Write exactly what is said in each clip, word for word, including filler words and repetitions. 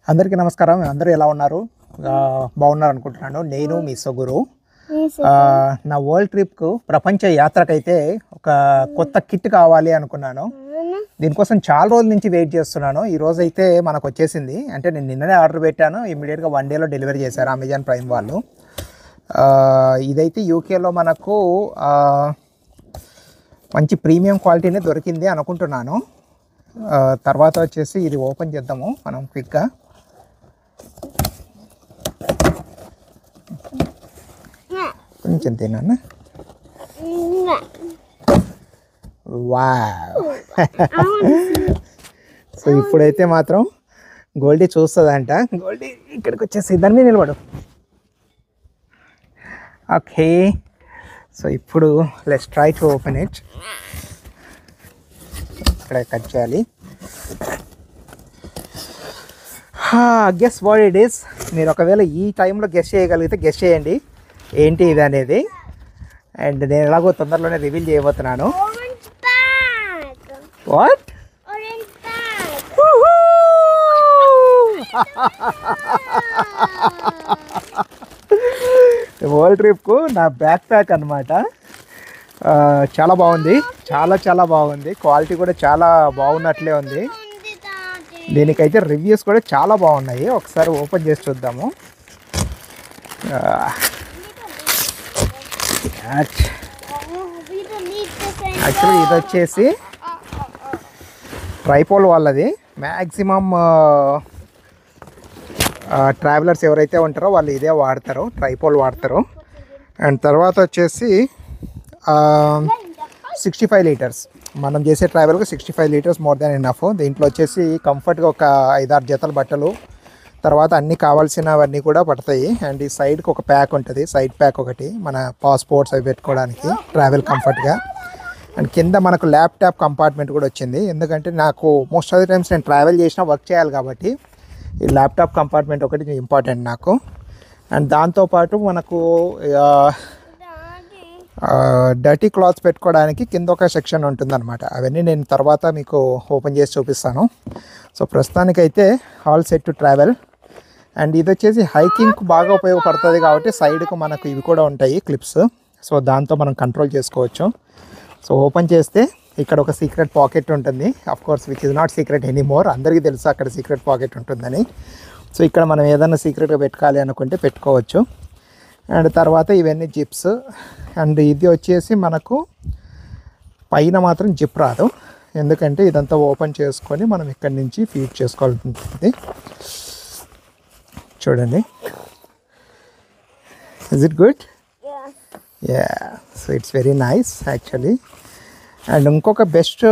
అందరికీ నమస్కారం. అందరూ ఎలా ఉన్నారు? బాగున్నారు అనుకుంటున్నాను. నేను మీ సొగురు. నా వరల్డ్ ట్రిప్కు ప్రపంచ యాత్రకైతే ఒక కొత్త కిట్ కావాలి అనుకున్నాను. దీనికోసం చాలా రోజుల నుంచి వెయిట్ చేస్తున్నాను. ఈ రోజు అయితే మనకు వచ్చేసింది. అంటే నేను నిన్ననే ఆర్డర్ పెట్టాను, ఇమ్మీడియట్గా వన్ డేలో డెలివరీ చేశారు అమెజాన్ ప్రైమ్ వాళ్ళు. ఇదైతే యూకేలో మనకు మంచి ప్రీమియం క్వాలిటీనే దొరికింది అనుకుంటున్నాను. తర్వాత వచ్చేసి ఇది ఓపెన్ చేద్దాము మనం క్విక్గా. కొంచెం తిన్నాను. వావ్. సో ఇప్పుడైతే మాత్రం గోల్డీ చూస్తుందంట. గోల్డీ ఇక్కడికి వచ్చేసి దాన్ని నిలబడు. ఓకే, సో ఇప్పుడు let's try to open it. ఇక్కడ కట్ చేయాలి. Guess what it is. మీరు ఒకవేళ ఈ టైంలో గెస్ చేయగలిగితే గెస్ చేయండి ఏంటి ఇది అనేది. అండ్ నేను ఎలాగో తొందరలోనే రివీల్ చేయబోతున్నాను. వాట్? వరల్డ్ ట్రిప్కు నా బ్యాక్ ప్యాక్ అనమాట. చాలా బాగుంది, చాలా చాలా బాగుంది. క్వాలిటీ కూడా చాలా బాగున్నట్లే ఉంది. దీనికైతే రివ్యూస్ కూడా చాలా బాగున్నాయి. ఒకసారి ఓపెన్ చేసి చూద్దాము. యాక్చువల్లీ ఇది వచ్చేసి ట్రైపోల్ వాళ్ళది. మ్యాక్సిమం ట్రావెలర్స్ ఎవరైతే ఉంటారో వాళ్ళు ఇదే వాడతారు, ట్రైపోల్ వాడతారు. అండ్ తర్వాత వచ్చేసి సిక్స్టీ ఫైవ్ లీటర్స్ మనం చేసే ట్రావెల్కి sixty five litres more than enough. దీంట్లో వచ్చేసి కంఫర్ట్గా ఒక ఐదారు జతల బట్టలు, తర్వాత అన్నీ కావాల్సినవన్నీ కూడా పడతాయి. అండ్ ఈ సైడ్కి ఒక ప్యాక్ ఉంటుంది, సైడ్ ప్యాక్ ఒకటి మన పాస్పోర్ట్స్ అవి పెట్టుకోవడానికి ట్రావెల్ కంఫర్ట్గా. అండ్ కింద మనకు ల్యాప్టాప్ కంపార్ట్మెంట్ కూడా వచ్చింది. ఎందుకంటే నాకు మోస్ట్ ఆఫ్ ది టైమ్స్ నేను ట్రావెల్ చేసినా వర్క్ చేయాలి కాబట్టి ఈ ల్యాప్టాప్ కంపార్ట్మెంట్ ఒకటి ఇంపార్టెంట్ నాకు. అండ్ దాంతోపాటు మనకు డర్టీ క్లాత్స్ పెట్టుకోవడానికి కింద ఒక సెక్షన్ ఉంటుందన్నమాట. అవన్నీ నేను తర్వాత మీకు ఓపెన్ చేసి చూపిస్తాను. సో ప్రస్తుతానికైతే all set to travel. And ఇది వచ్చేసి హైకింగ్కి బాగా ఉపయోగపడుతుంది కాబట్టి సైడ్కు మనకు ఇవి కూడా ఉంటాయి క్లిప్స్. సో దాంతో మనం కంట్రోల్ చేసుకోవచ్చు. సో ఓపెన్ చేస్తే ఇక్కడ ఒక సీక్రెట్ పాకెట్ ఉంటుంది. Of course which is not secret anymore. అందరికీ తెలుసు అక్కడ సీక్రెట్ పాకెట్ ఉంటుందని. సో ఇక్కడ మనం ఏదైనా సీక్రెట్గా పెట్టుకోవాలి అనుకుంటే పెట్టుకోవచ్చు. అండ్ తర్వాత ఇవన్నీ జిప్స్. అండ్ ఇది వచ్చేసి మనకు పైన మాత్రం జిప్ రాదు, ఎందుకంటే ఇదంతా ఓపెన్ చేసుకొని మనం ఇక్కడి నుంచి ఫీడ్ చేసుకోవాల్సి ఉంటుంది. చూడండి, is it good? Yeah, so it's very nice actually. And ఇంకొక బెస్ట్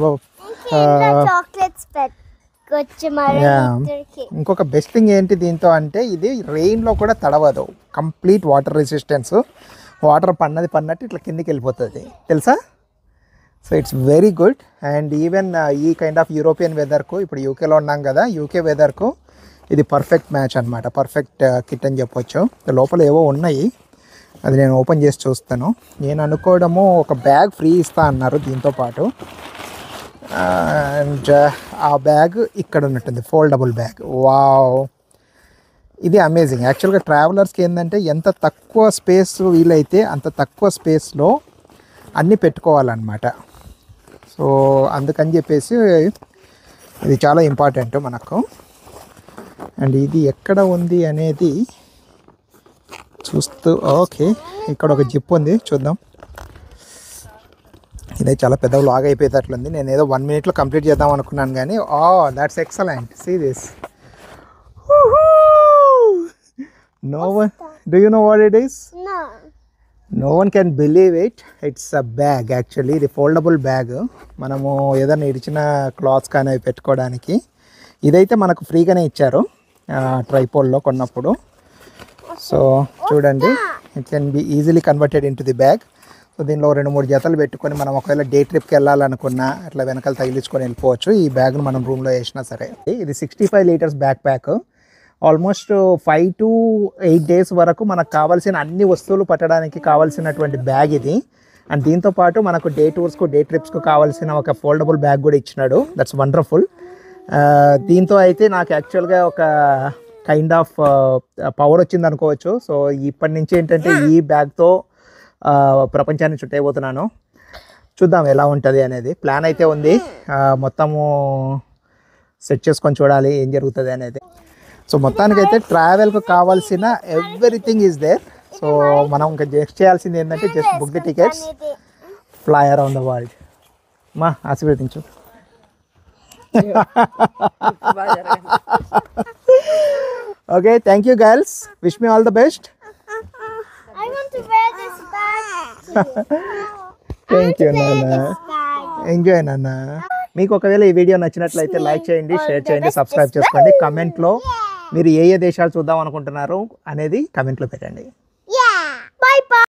ఇంకొక బెస్ట్ థింగ్ ఏంటి దీంతో అంటే ఇది రెయిన్లో కూడా తడవదు. Complete water resistance. వాటర్ పన్నది పన్నట్టు ఇట్లా కిందికి వెళ్ళిపోతుంది, తెలుసా? So it's very good. And even ఈ కైండ్ ఆఫ్ యూరోపియన్ వెదర్కు, ఇప్పుడు యూకేలో ఉన్నాం కదా, యూకే వెదర్కు ఇది పర్ఫెక్ట్ మ్యాచ్ అనమాట. పర్ఫెక్ట్ కిట్ అని చెప్పొచ్చు. లోపల ఏవో ఉన్నాయి, అది నేను ఓపెన్ చేసి చూస్తాను. నేను అనుకోవడము ఒక బ్యాగ్ ఫ్రీ ఇస్తా అన్నారు దీంతో పాటు. అండ్ ఆ బ్యాగ్ ఇక్కడ ఉన్నట్టుంది, ఫోల్డబుల్ బ్యాగ్. వావ్, ఇది అమేజింగ్. యాక్చువల్గా ట్రావెలర్స్కి ఏంటంటే ఎంత తక్కువ స్పేస్ వీలైతే అంత తక్కువ స్పేస్లో అన్నీ పెట్టుకోవాలన్నమాట. సో అందుకని చెప్పేసి ఇది చాలా ఇంపార్టెంట్ మనకు. అండ్ ఇది ఎక్కడ ఉంది అనేది చూస్తూ, ఓకే ఇక్కడ ఒక జిప్ ఉంది, చూద్దాం. ఇదే చాలా పెద్ద లాగ్ అయిపోయేటట్లుంది. నేను ఏదో వన్ మినిట్లో కంప్లీట్ చేద్దాం అనుకున్నాను కానీ oh that's excellent. See this. No one, do you know what it is? No one can believe it. It's a bag actually. ఇది ఫోల్డబుల్ బ్యాగ్. మనము ఏదైనా ఇడిచిన క్లాత్స్ కానీ అవి పెట్టుకోవడానికి. ఇదైతే మనకు ఫ్రీగానే ఇచ్చారు ట్రైపోల్లో కొన్నప్పుడు. సో చూడండి, it can be easily converted into the bag. So దీనిలో రెండు మూడు జతలు పెట్టుకొని మనం ఒకవేళ డే ట్రిప్కి వెళ్ళాలనుకున్నా అట్లా వెనకాల తగిలించుకొని వెళ్ళిపోవచ్చు. ఈ బ్యాగ్ను మనం రూమ్లో వేసినా సరే. ఇది sixty five litres backpack. Almost five to eight days వరకు మనకు కావాల్సిన అన్ని వస్తువులు పట్టడానికి కావాల్సినటువంటి బ్యాగ్ ఇది. అండ్ దీంతో పాటు మనకు డే టూర్స్కు డే ట్రిప్స్కు కావాల్సిన ఒక ఫోల్డబుల్ బ్యాగ్ కూడా ఇచ్చినాడు. That's wonderful. దీంతో అయితే నాకు యాక్చువల్గా ఒక కైండ్ ఆఫ్ పవర్ వచ్చింది అనుకోవచ్చు. సో ఇప్పటి నుంచి ఏంటంటే ఈ బ్యాగ్తో ప్రపంచాన్ని చుట్టైపోతున్నాను. చూద్దాం ఎలా ఉంటుంది అనేది. ప్లాన్ అయితే ఉంది, మొత్తము సెట్ చేసుకొని చూడాలి ఏం జరుగుతుంది అనేది. సో మొత్తానికైతే ట్రావెల్కి కావాల్సిన ఎవ్రీథింగ్ ఈజ్ దేర్. సో మనం ఇంకా జస్ట్ చేయాల్సింది ఏంటంటే just book the tickets, fly around the world. మా ఆశీర్వదించు. Okay, thank you girls, wish me all the best. I want to wear this bag. Thank you నాన్న, enjoy నాన్న. మీకు ఒకవేళ ఈ వీడియో నచ్చినట్లయితే లైక్ చేయండి, షేర్ చేయండి, సబ్స్క్రైబ్ చేసుకోండి. కమెంట్లో మీరు ఏ ఏ దేశాలు చూద్దాం అనుకుంటున్నారు అనేది కమెంట్లో పెట్టండి. Yeah. Bye bye.